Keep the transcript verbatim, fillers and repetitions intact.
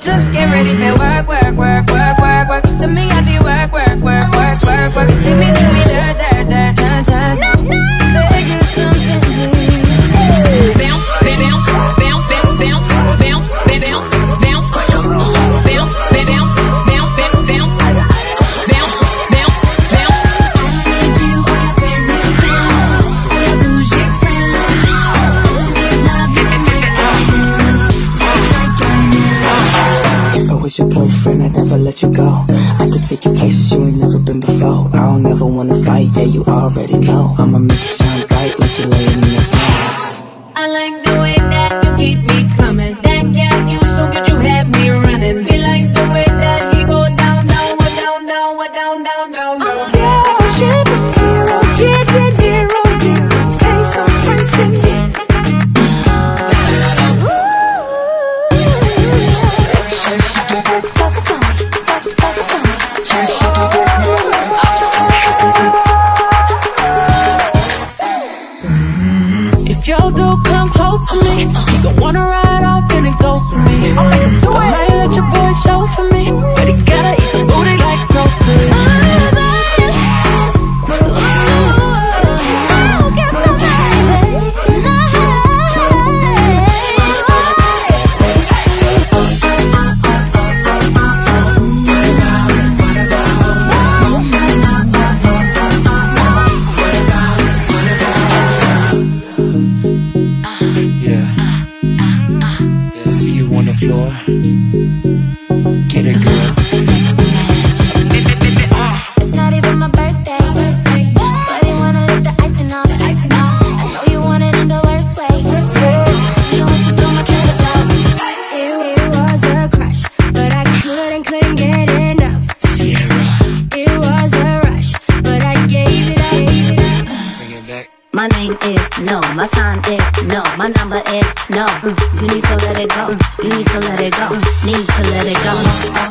Just get ready for work, work, work, work, work, work. To me, I be work, work, work, work, work, work. See me, do me, dirt, dirt, dirt, dirt, dirt. Beg you something, please. Bounce, bounce, bounce, bounce, bounce, bounce, bounce, bounce, bounce, bounce, bounce, bounce, bounce, bounce, bounce. I need you on your brand new friends, or your bougie friends. Love you from your diamonds, like diamonds. If I was your boyfriend, I'd never let you go. I could take you places you ain't never been before. I don't ever wanna fight, yeah, you already know. I'ma make it shine bright like you're laying in the snow. I like the way that you keep me coming. That cat, you so good, you have me running. He like the way that he go down, down, down, down, down, down, down, down. I'm starship, hero, gifted hero, hero. Stay so fresh in me. Focus on me, focus on me. If your dude come close to me, he gon' wanna ride off and it goes for me. I might let your boy show for me, but he gotta eat the booty like groceries. Floor. Get it, girl. It's not even my birthday, but he wanna lick the icing off. I know you want it in the worst way. You want to throw my canvas out. It, it was a crush, but I couldn't, couldn't get enough. Sierra. It was a rush, but I gave it up, gave it up. Bring it back. My name is no, my sign is no, my number is no. Mm, you need to let it go, mm, you need to let it go, mm, need to let it go.